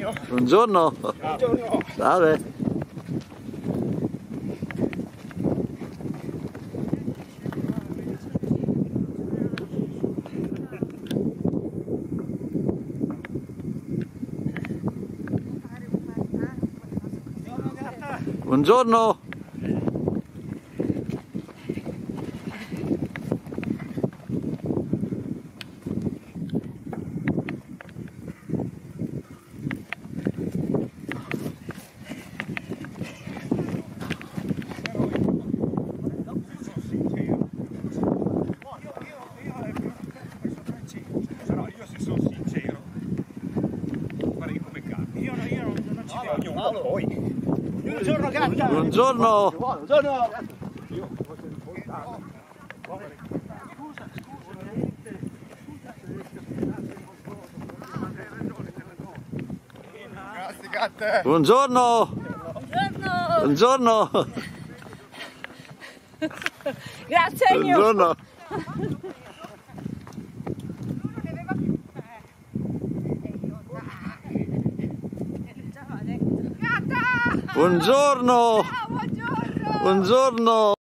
Ennio. Buongiorno. Buongiorno. Salve. Buongiorno. Buongiorno gatta. Buongiorno. Buongiorno. Grazie gatte. Buongiorno. Buongiorno! Buongiorno. Grazie Ennio! Buongiorno. Buongiorno. Buongiorno! Buongiorno.